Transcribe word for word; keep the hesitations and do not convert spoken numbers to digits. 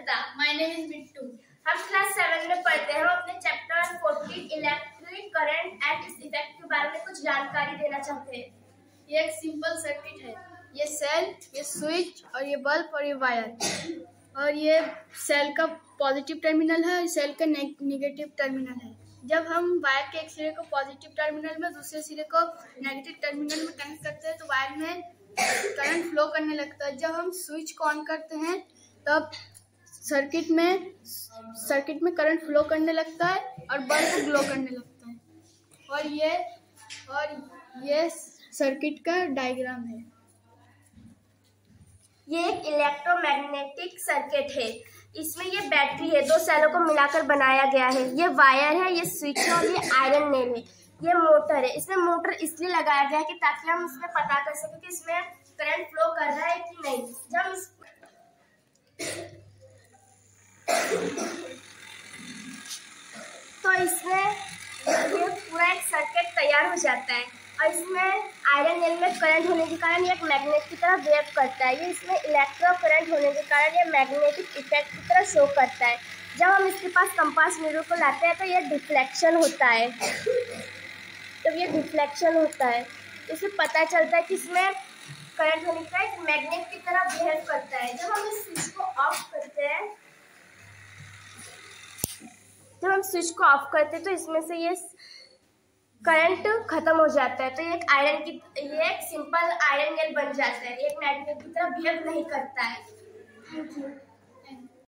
Dutta. My name is Bittu. हम class seven में पढ़ते हैं। हम अपने chapter fourteen electric current and इस इफेक्ट के बारे में कुछ जानकारी देना चाहते हैं। ये एक सिंपल सर्किट है। ये सेल, ये स्विच और ये बल्ब और ये वायर, और ये सेल का पॉजिटिव टर्मिनल है और सेल का नेगेटिव टर्मिनल है। जब हम वायर के एक सिरे को पॉजिटिव टर्मिनल में दूसरे सिरे को नेगेटिव टर्मिनल में कनेक्ट करते हैं तो वायर में करंट फ्लो करने लगता है। जब हम स्विच को ऑन करते हैं तब सर्किट में सर्किट में करंट फ्लो करने लगता है और बल्ब ग्लो करने लगता है। और ये और ये सर्किट का डायग्राम है। ये एक इलेक्ट्रोमैग्नेटिक सर्किट है। इसमें ये बैटरी है, दो सेलों को मिलाकर बनाया गया है। ये वायर है, ये स्विच है और ये आयरन नेल है। ये मोटर है। इसमें मोटर इसलिए लगाया गया है कि ताकि हम इसमें पता कर सकें कि इसमें करंट फ्लो कर रहा है कि नहीं। जब इस तो इसमें ये पूरा एक सर्किट तैयार हो जाता है और इसमें आयरन नेल में करंट होने के कारण ये एक मैग्नेट की तरह वेव करता है। ये इसमें इलेक्ट्रो करंट होने के कारण ये मैग्नेटिक इफेक्ट की तरह शो करता है। जब हम इसके पास कंपास मिरर को लाते हैं तो ये डिफ्लेक्शन होता है। जब ये डिफ्लेक्शन होता है इससे पता चलता है कि इसमें करंट होने के कारण मैग्नेट की तरह बिहेव करता है। जब हम इस स्विच को ऑफ करते हैं जब हम स्विच को ऑफ करते हैं तो इसमें से ये करंट खत्म हो जाता है। तो ये एक आयरन की ये एक सिंपल आयरन नेल बन जाता है। एक मैग्नेट की तरह बिहेव नहीं करता है। Thank you.